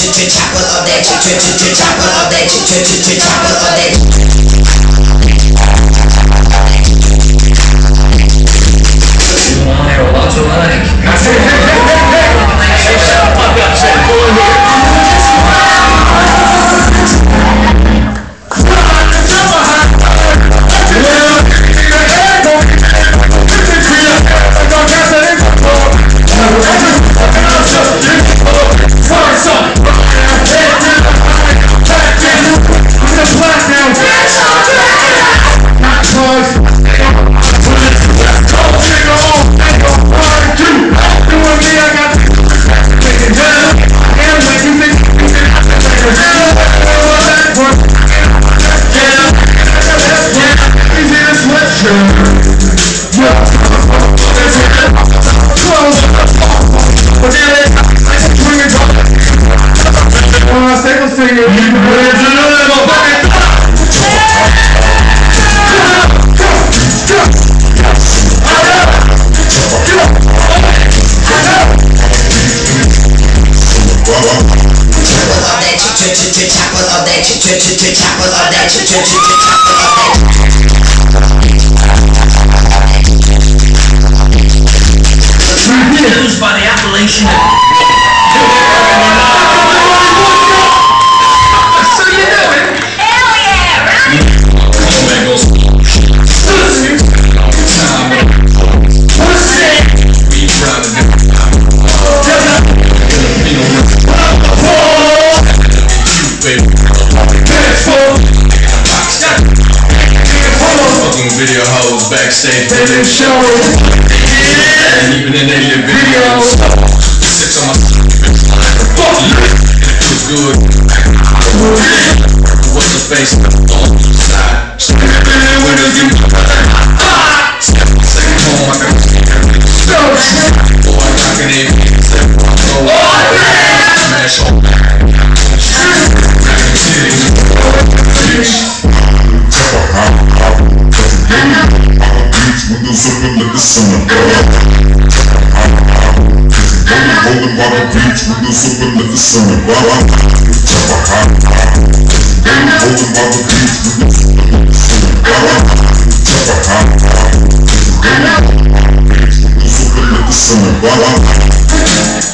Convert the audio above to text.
chopper of that chopper of that chopper of that. Used by the appellation of so you know it? Hell yeah! We proud of it. Video hoes backstage, they didn't show and even in their videos. Six on my it was good. What's the face on the side? When did you second home? I got boy, I can even smash on windows open like the summer. Rolling by the beach, windows open like the summer. Rolling by the beach, windows open like the summer. Windows open like the summer.